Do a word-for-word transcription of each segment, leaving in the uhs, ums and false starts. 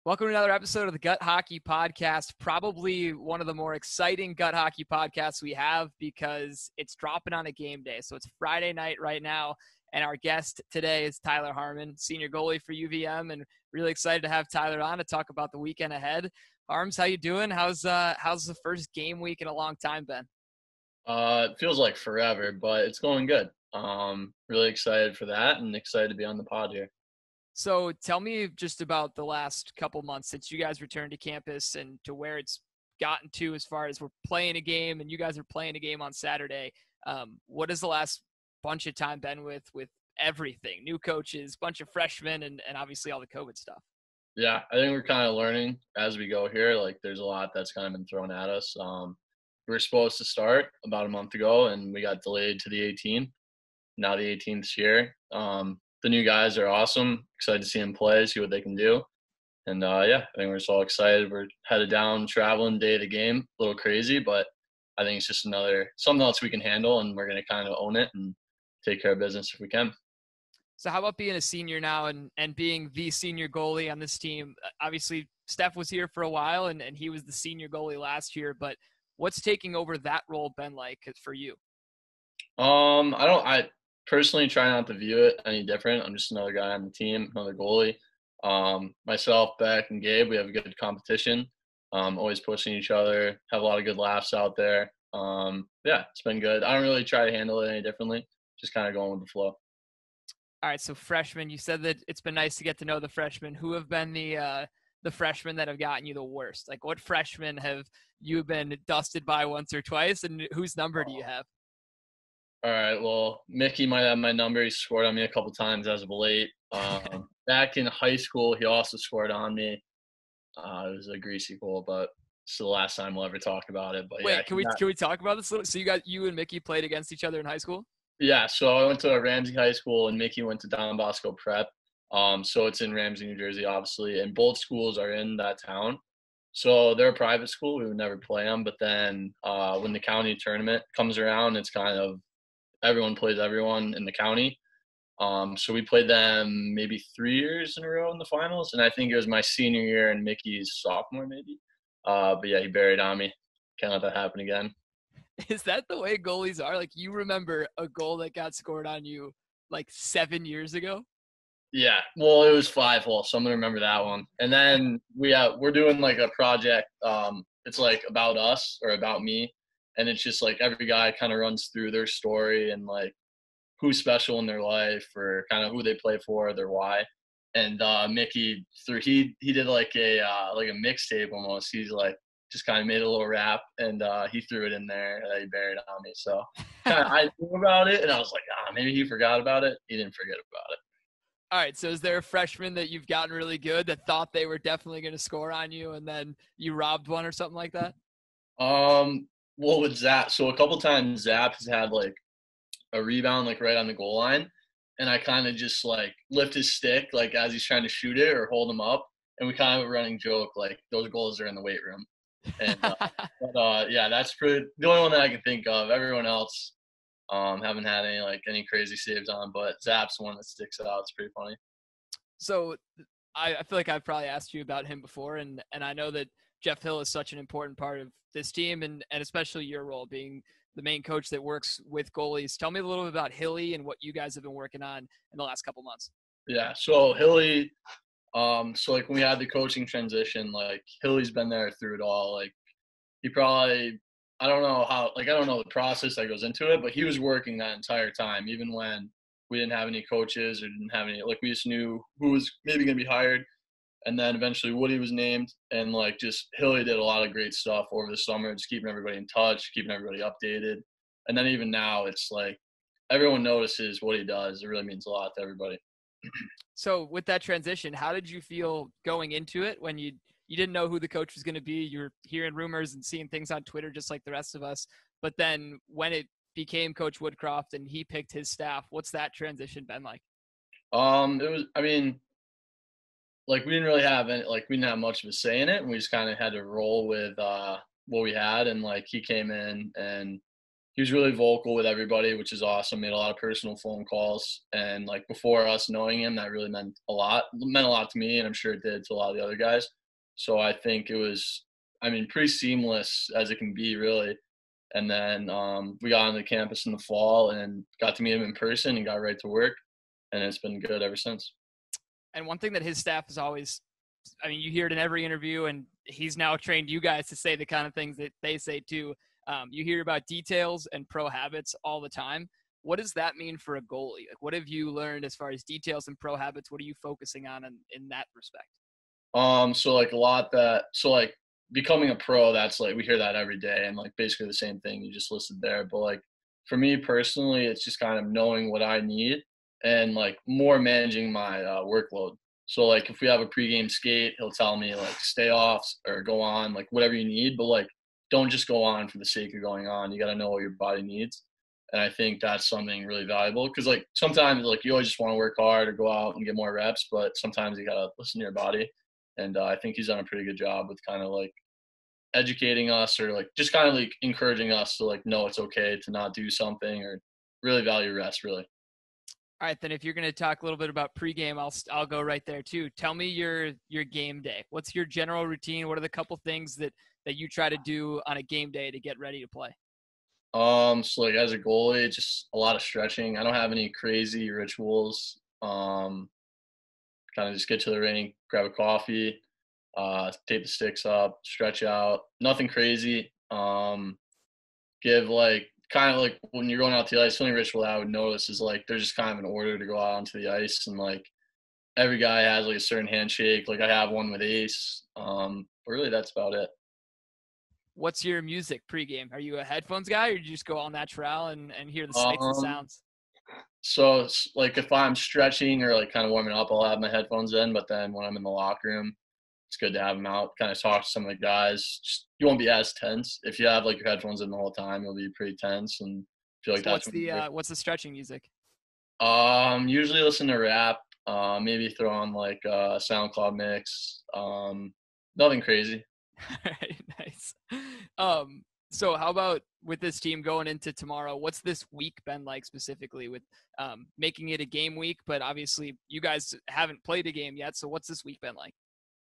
Welcome to another episode of the Gut Hockey Podcast, probably one of the more exciting Gut Hockey podcasts we have because it's dropping on a game day. So it's Friday night right now, and our guest today is Tyler Harmon, senior goalie for U V M, and really excited to have Tyler on to talk about the weekend ahead. Harms, how you doing? How's uh how's the first game week in a long time been? Uh, it feels like forever, but it's going good. Um, really excited for that and excited to be on the pod here. So tell me just about the last couple months since you guys returned to campus and to where it's gotten to as far as we're playing a game and you guys are playing a game on Saturday. Um, what has the last bunch of time been with with everything? New coaches, bunch of freshmen, and, and obviously all the COVID stuff. Yeah, I think we're kind of learning as we go here. Like, there's a lot that's kind of been thrown at us. Um, we were supposed to start about a month ago, and we got delayed to the eighteenth. Now the eighteenth here. Um, the new guys are awesome. Excited to see them play, see what they can do. And uh, yeah, I think we're just all excited. We're headed down, traveling day of the game. A little crazy, but I think it's just another something else we can handle, and we're gonna kind of own it and take care of business if we can. So how about being a senior now and, and being the senior goalie on this team? Obviously, Steph was here for a while, and, and he was the senior goalie last year. But what's taking over that role been like for you? Um, I don't. I personally try not to view it any different. I'm just another guy on the team, another goalie. Um, myself, Beck, and Gabe, we have a good competition. Um, always pushing each other. Have a lot of good laughs out there. Um, yeah, it's been good. I don't really try to handle it any differently. Just kind of going with the flow. All right, so freshmen, you said that it's been nice to get to know the freshmen. Who have been the uh, the freshmen that have gotten you the worst? Like, what freshmen have you been dusted by once or twice, and whose number do you have? All right. Well, Mickey might have my number. He scored on me a couple times as of late. Um, back in high school, he also scored on me. Uh, it was a greasy goal, but it's the last time we'll ever talk about it. But yeah, Wait, can he we got, can we talk about this a little? So you got you and Mickey played against each other in high school? yeah. So I went to Ramsey High School, and Mickey went to Don Bosco Prep. Um, so it's in Ramsey, New Jersey, obviously, and both schools are in that town. So they're a private school. We would never play them. But then uh, when the county tournament comes around, it's kind of everyone plays everyone in the county. Um, so we played them maybe three years in a row in the finals, and I think it was my senior year and Mickey's sophomore maybe. Uh, but yeah, he buried on me. Can't let that happen again. Is that the way goalies are? Like, you remember a goal that got scored on you like seven years ago? Yeah, well, it was five hole, so I'm gonna remember that one. And then we uh, we're doing like a project. Um, it's like about us or about me, and it's just like every guy kind of runs through their story and like who's special in their life or kind of who they play for, their why. And uh, Mickey through he he did like a uh, like a mixtape almost. He's like just kind of made a little rap and uh, he threw it in there that he buried on me. So kind of I knew about it and I was like, ah, maybe he forgot about it. He didn't forget about it. All right, so is there a freshman that you've gotten really good that thought they were definitely going to score on you, and then you robbed one or something like that? Um, what was Zap? So a couple times Zap has had like a rebound like right on the goal line, and I kind of just like lift his stick like as he's trying to shoot it or hold him up, and we kind of have a running joke like those goals are in the weight room. And uh, but uh, yeah, that's pretty the only one that I can think of. Everyone else um haven't had any like any crazy saves on, but Zap's one that sticks out. It's pretty funny. So I, I feel like I've probably asked you about him before, and and I know that Jeff Hill is such an important part of this team, and and especially your role being the main coach that works with goalies. Tell me a little bit about Hilly and what you guys have been working on in the last couple months. Yeah, so Hilly, um, so like when we had the coaching transition, like Hilly's been there through it all. Like he probably I don't know how like I don't know the process that goes into it, but he was working that entire time, even when we didn't have any coaches or didn't have any like we just knew who was maybe gonna be hired. And then eventually Woody was named and like just Hilly did a lot of great stuff over the summer, just keeping everybody in touch, keeping everybody updated. And then even now it's like everyone notices what he does. It really means a lot to everybody. So with that transition, how did you feel going into it when you you didn't know who the coach was going to be? You're hearing rumors and seeing things on Twitter just like the rest of us. But then when it became Coach Woodcroft and he picked his staff, what's that transition been like? Um, it was I mean, like we didn't really have any like we didn't have much of a say in it and we just kinda had to roll with uh what we had and like he came in and he was really vocal with everybody, which is awesome. Made a lot of personal phone calls, and like before us knowing him, that really meant a lot. It meant a lot to me, and I'm sure it did to a lot of the other guys. So I think it was, I mean, pretty seamless as it can be, really. And then um, we got on the campus in the fall and got to meet him in person and got right to work, and it's been good ever since. And one thing that his staff is always, I mean, you hear it in every interview, and he's now trained you guys to say the kind of things that they say too. Um, you hear about details and pro habits all the time. What does that mean for a goalie? Like, what have you learned as far as details and pro habits? What are you focusing on in, in that respect? Um, so like a lot that, so like becoming a pro, that's like, we hear that every day and like basically the same thing you just listed there. But like for me personally, it's just kind of knowing what I need and like more managing my uh, workload. So like if we have a pregame skate, he'll tell me like stay off or go on, like whatever you need, but like don't just go on for the sake of going on. You got to know what your body needs. And I think that's something really valuable because like sometimes like you always just want to work hard or go out and get more reps, but sometimes you got to listen to your body. And uh, I think he's done a pretty good job with kind of like educating us or like just kind of like encouraging us to like know it's okay to not do something or really value rest, really. All right, then if you're going to talk a little bit about pregame, I'll I'll go right there too. Tell me your your game day. What's your general routine? What are the couple things that that you try to do on a game day to get ready to play? Um, so like as a goalie, just a lot of stretching. I don't have any crazy rituals. Um, kind of just get to the rink, grab a coffee, uh, tape the sticks up, stretch out. Nothing crazy. Um, give like kind of like when you're going out to the ice, the only ritual I would notice is like there's just kind of an order to go out onto the ice, and like every guy has like a certain handshake. Like I have one with Ace. Um, but really that's about it. What's your music pregame? Are you a headphones guy, or do you just go all natural and, and hear the sights and Um, sounds? so it's like if I'm stretching or like kind of warming up, I'll have my headphones in. But then when I'm in the locker room, it's good to have them out. Kind of talk to some of the guys. Just, you won't be as tense if you have like your headphones in the whole time. You'll be pretty tense and feel like So that's what's when the you're. uh, what's the stretching music? Um, usually listen to rap. Uh, maybe throw on like a SoundCloud mix. Um, nothing crazy. All right, nice. Um, so how about with this team going into tomorrow? What's this week been like specifically with um, making it a game week? But obviously, you guys haven't played a game yet. So what's this week been like?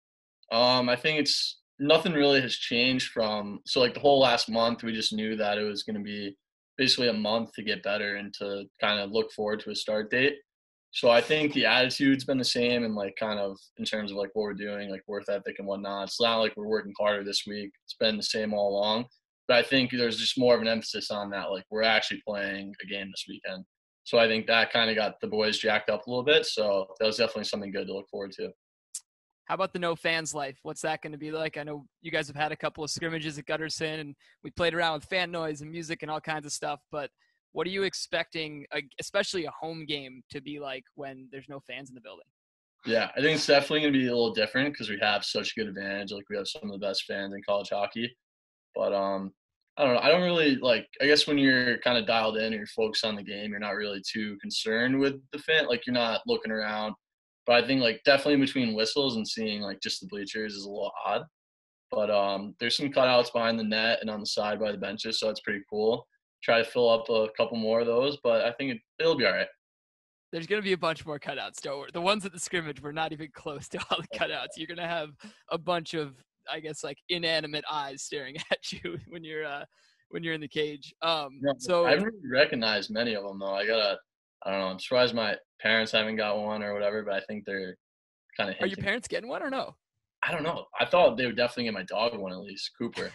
Um, I think it's nothing really has changed from so like the whole last month we just knew that it was going to be basically a month to get better and to kind of look forward to a start date. So I think the attitude's been the same and like kind of in terms of like what we're doing, like work ethic and whatnot. It's not like we're working harder this week. It's been the same all along. But I think there's just more of an emphasis on that. Like we're actually playing a game this weekend. So I think that kind of got the boys jacked up a little bit. So that was definitely something good to look forward to. How about the no fans life? What's that going to be like? I know you guys have had a couple of scrimmages at Gutterson, and we played around with fan noise and music and all kinds of stuff. But what are you expecting, especially a home game, to be like when there's no fans in the building? Yeah, I think it's definitely going to be a little different because we have such good advantage. Like we have some of the best fans in college hockey. But um, I don't know. I don't really like. I guess when you're kind of dialed in and you're focused on the game, you're not really too concerned with the fan. Like you're not looking around. But I think like definitely between whistles and seeing like just the bleachers is a little odd. But um, there's some cutouts behind the net and on the side by the benches, so that's pretty cool. Try to fill up a couple more of those, but I think it, it'll be all right. There's going to be a bunch more cutouts, don't worry. The ones at the scrimmage were not even close to all the cutouts. You're going to have a bunch of, I guess, like inanimate eyes staring at you when you're uh, when you're in the cage. Um, No, so I haven't really recognized many of them though. I gotta, I don't know. I'm surprised my parents haven't got one or whatever, but I think they're kind of are your hinting. parents getting one or no? I don't know. I thought they would definitely get my dog one at least, Cooper.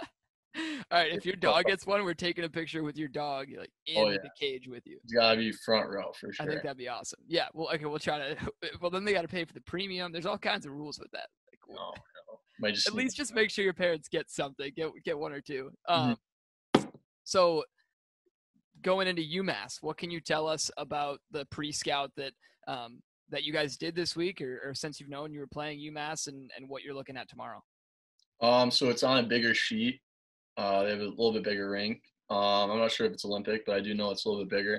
All right, if your dog gets one, we're taking a picture with your dog like Oh in yeah, the cage with you. it's gotta be front row for I think sure. that'd be awesome. Yeah, well, okay, we'll try to. Well, then they got to pay for the premium. There's all kinds of rules with that. Like, No, no. Might just at sneak. least just make sure your parents get something. Get get one or two. Mhm. Um, so going into UMass, what can you tell us about the pre-scout that um, that you guys did this week, or, or since you've known you were playing UMass, and and what you're looking at tomorrow? Um, so it's on a bigger sheet. Uh, they have a little bit bigger rink. Um, I'm not sure if it's Olympic, but I do know it's a little bit bigger.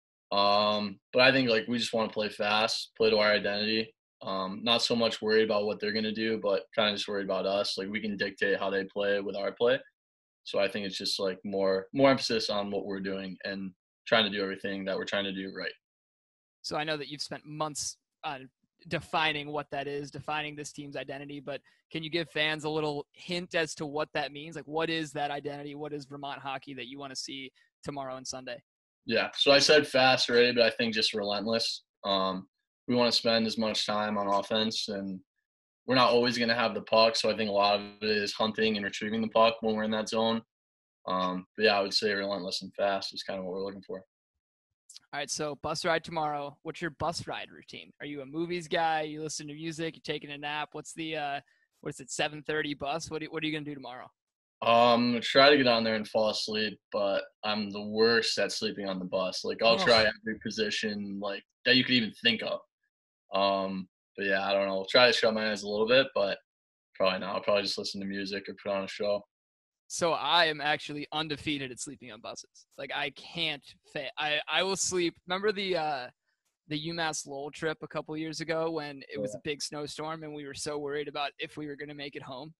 Um, but I think like we just want to play fast, play to our identity. Um, not so much worried about what they're gonna do, but kind of just worried about us. Like we can dictate how they play with our play. So I think it's just like more more emphasis on what we're doing and trying to do everything that we're trying to do right. So I know that you've spent months on defining what that is, defining this team's identity, but can you give fans a little hint as to what that means? Like, what is that identity? What is Vermont hockey that you want to see tomorrow and Sunday? Yeah. So I said fast already, but I think just relentless. Um, we want to spend as much time on offense, and we're not always going to have the puck. So I think a lot of it is hunting and retrieving the puck when we're in that zone. Um, but yeah, I would say relentless and fast is kind of what we're looking for. All right, so bus ride tomorrow. What's your bus ride routine? Are you a movies guy? You listen to music? You taking a nap? What's the uh, what is it? seven thirty bus? What do, what are you gonna do tomorrow? Um, try to get on there and fall asleep, but I'm the worst at sleeping on the bus. Like I'll try Oh. every position like that you could even think of. Um, but yeah, I don't know. I'll try to shut my eyes a little bit, but probably not. I'll probably just listen to music or put on a show. So I am actually undefeated at sleeping on buses. Like I can't fit. I I will sleep. Remember the uh, the UMass Lowell trip a couple years ago when it was a big snowstorm and we were so worried about if we were gonna make it home?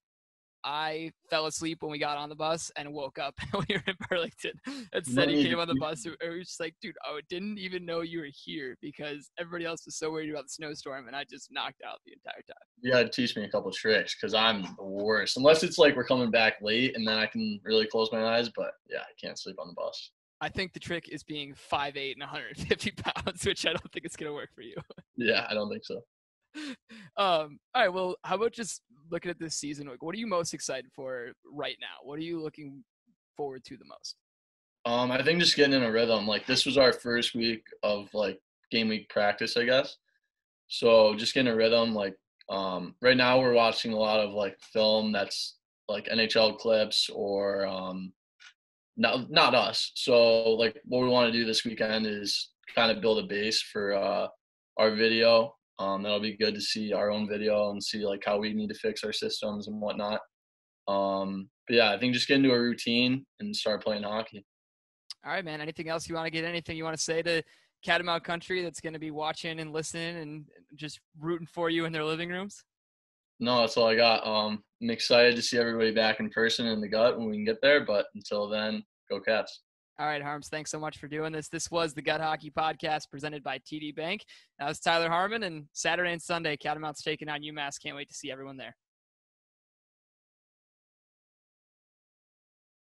I fell asleep when we got on the bus and woke up and we were in Burlington. And You don't said he need came to on the keep bus. And we were just like, dude, I didn't even know you were here because everybody else was so worried about the snowstorm and I just knocked out the entire time. you gotta teach me a couple tricks because I'm the worst. Unless it's like we're coming back late and then I can really close my eyes. But yeah, I can't sleep on the bus. I think the trick is being five eight and one hundred fifty pounds, which I don't think it's going to work for you. Yeah, I don't think so. um, all right. Well, how about just looking at this season? Like, what are you most excited for right now? What are you looking forward to the most? Um, I think just getting in a rhythm. Like this was our first week of like game week practice, I guess. So just getting a rhythm. Like um, right now, we're watching a lot of like film that's like N H L clips or um, not not us. So like what we want to do this weekend is kind of build a base for uh, our video. Um, that'll be good to see our own video and see like how we need to fix our systems and whatnot. Um, but yeah, I think just get into a routine and start playing hockey. All right, man. Anything else you want to get? Anything you want to say to Catamount Country that's going to be watching and listening and just rooting for you in their living rooms? No, that's all I got. Um, I'm excited to see everybody back in person in the gut when we can get there. But until then, go Cats. All right, Harms, thanks so much for doing this. This was the Gut Hockey Podcast presented by T D Bank. That was Tyler Harmon, and Saturday and Sunday, Catamount's taking on UMass. Can't wait to see everyone there.